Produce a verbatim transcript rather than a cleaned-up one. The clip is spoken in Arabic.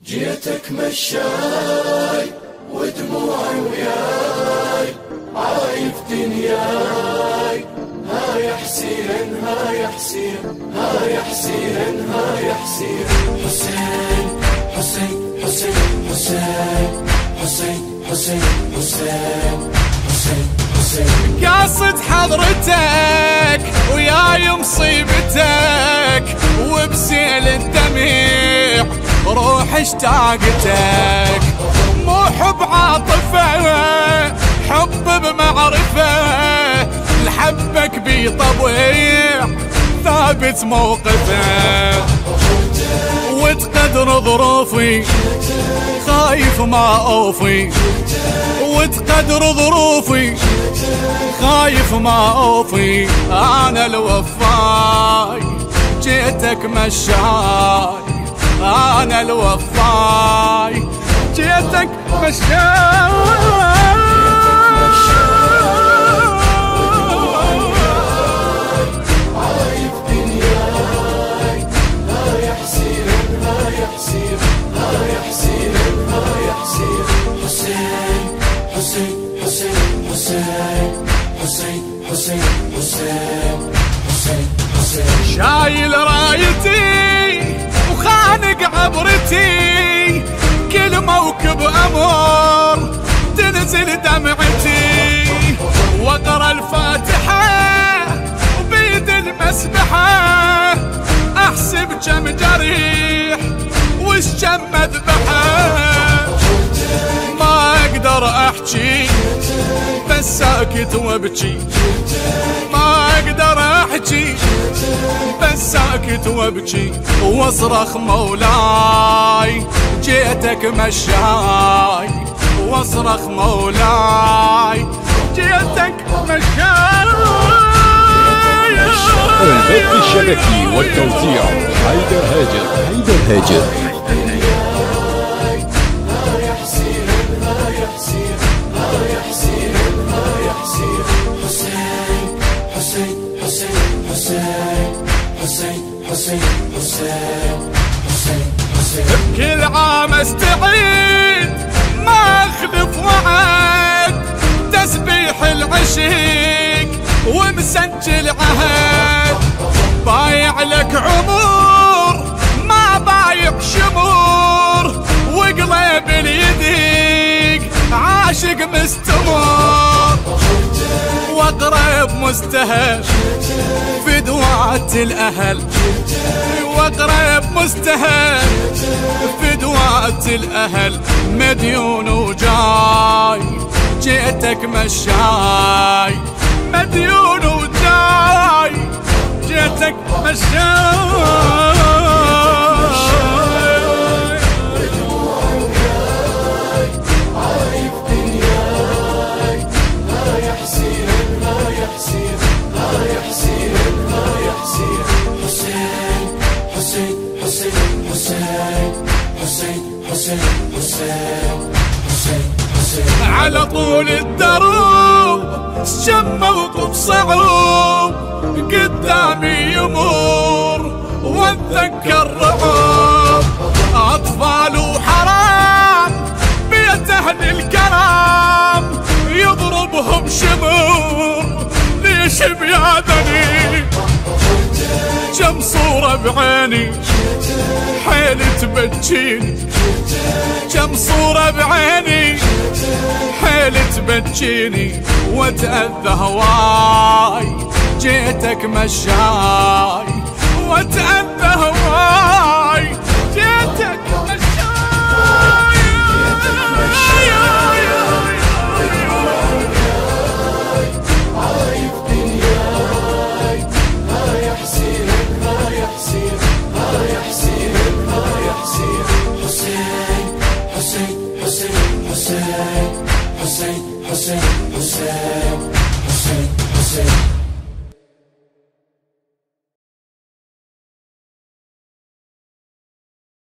جيتك مشاي ودموعي وياي عايف دنياي. ها يا حسين ها يا حسين ها يا حسين ها يا حسين. حسين حسين حسين حسين حسين حسين حسين حسين حسين. قاصد حضرتك وياي مصيبتك وبسيل الدميع روح اشتاقتك. مو حب عاطفة حب بمعرفة لحبك بطبيع ثابت موقفه. وتقدر ظروفي خايف ما اوفي. وتقدر ظروفي خايف ما اوفي. انا الوفاي جيتك مشاي. انا الوفاي جيتك مشاي. شايل رايتي وخانق عبرتي كل موكب امر تنزل دمعتي. واقرا الفاتحه وبيد المسبحه احسب كم جريح وش كم مذبحه. ما اقدر احكي بس ساكت وابكي. ما اقدر احكي بس ساكت وابكي واصرخ مولاي جيتك مشاي. واصرخ مولاي جيتك مشاي. البث الشبكي والتوزيع حيدر هاجر. حيدر هاجر. كل عام استعيد ما اخلف وعد تسبيح العشيق ومسجل عهد. بايع لك عمر ما بايع شمور وقلب اليديق عاشق مستمر. واقرب مستهل فدوات الاهل. واقرب مستهل فدوات الاهل مديون وجاي جيتك مشاي. مديون وجاي جيتك مشاي. على طول الدروب شم موقف صعوب قدامي يمر واتذكر رعب. اطفال وحرام بيت اهل الكرام يضربهم شمر. ليش بياذني كم صورة بعيني حيل تبجيني. كم صورة بعيني حيل تبجيني واتأذى هواي جيتك مشاي. واتأذى هواي جيتك مشاي. حسين حسين حسين حسين حسين.